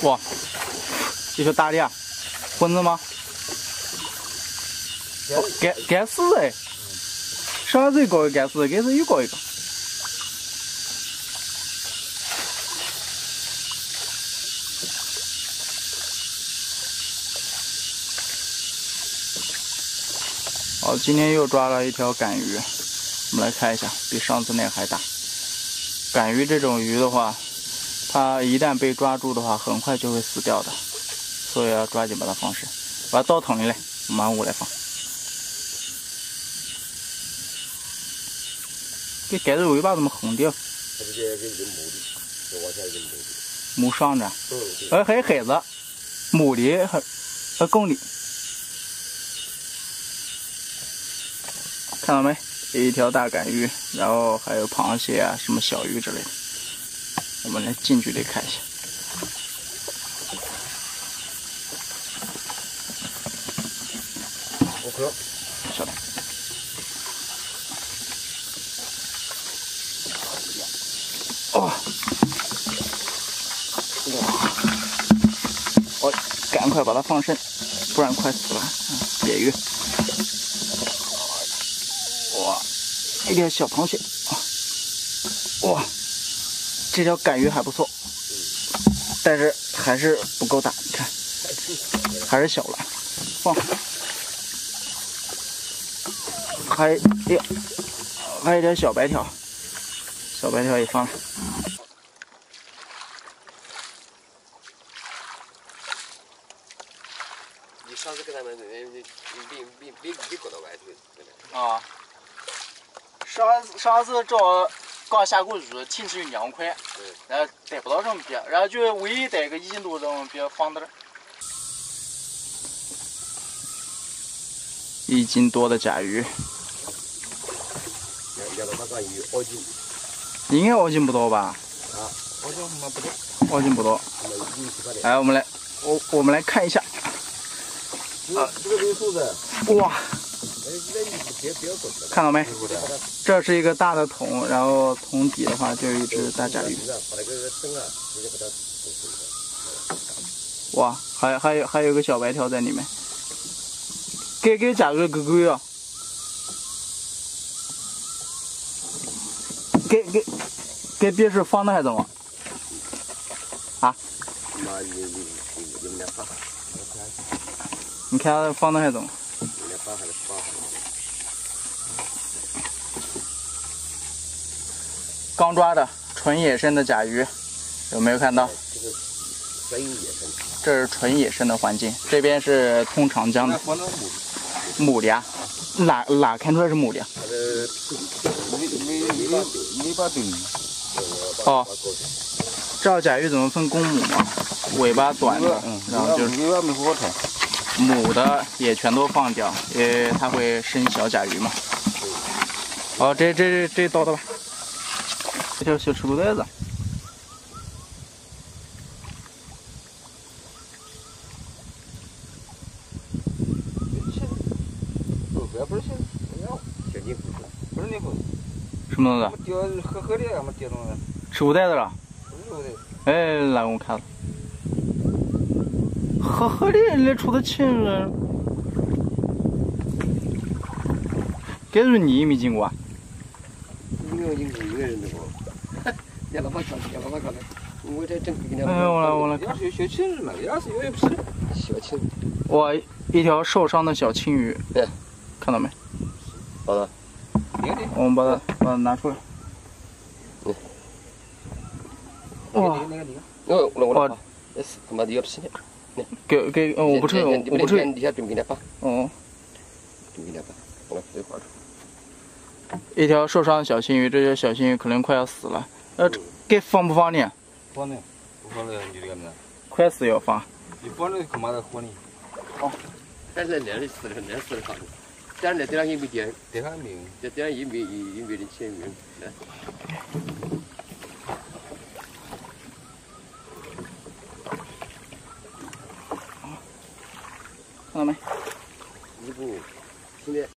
哇，一条大的，混子吗？该死哎！啥子高该死，该是又高一个。好，今天又抓了一条杆鱼，我们来看一下，比上次那个还大。杆鱼这种鱼的话，它一旦被抓住的话，很快就会死掉的，所以要抓紧把它放生。把它倒桶里来，马上我来放。这盖子尾巴怎么红掉？ 它这个跟木的，这往下一个木的。 木上着。还有海子，木的还公的。看到没？一条大杆鱼，然后还有螃蟹啊，什么小鱼之类的。我们来近距离看一下。 OK， 小的。哇！我赶快把它放生，不然快死了。鳖鱼。哇！一条小螃蟹。哇！这条杆鱼还不错，但是还是不够大，你看，还是小了。放。还有一条小白条，小白条也放了。 你上次给他们没搞到外头。 啊。上次找刚下过雨，天气又凉快，然后逮不到这么鳖，然后就唯一逮一个1斤多这种鳖放在这儿。1斤多的甲鱼。应该2斤不到吧？ 啊，2斤嘛不多。 2斤不多。来，我们来看一下。 这个没数的。 哇！看到没？这是一个大的桶，然后桶底的话就有一只大甲鱼。哇，还有个小白条在里面。给甲鱼狗狗呀！给鳖是放的还是怎么？啊？你看放的还是怎么？刚抓的纯野生的甲鱼，有没有看到？这是纯野生的环境，这边是通长江的。母的呀？哪看出来是母的呀？ 尾巴短。 哦，知道甲鱼怎么分公母吗？尾巴短的，然后就是尾巴没好看。 母的也全都放掉，因为它会生小甲鱼嘛。好，这倒的吧。这条小吃布袋子。什么东西？ 钓河里俺们钓东西。 吃布袋子了。哎，来我看了。河里来出的钱人，这是你没经过啊？ 应该经过一个人的过。别老把搞，别老把搞的，我这真给你。 哎，我来看。 要是小青鱼嘛，要是有皮的小青。 哇，一条受伤的小青鱼。 对， 看到没？ 好的。 我们把它拿出来。哇！ 我他妈的要皮的。 给，我不吃，我不吃。 你先准备点吧。 哦。 准备点吧，我这块儿。 一条受伤的小青鱼，这条小青鱼可能快要死了。给放不放呢？ 放呢，不放了你这个呢？ 快死要放。 你放了干嘛的活呢？ 哦。 但是那里死了，那死了啥的？但是这两也没点，这还没有，这点也没人钱没有。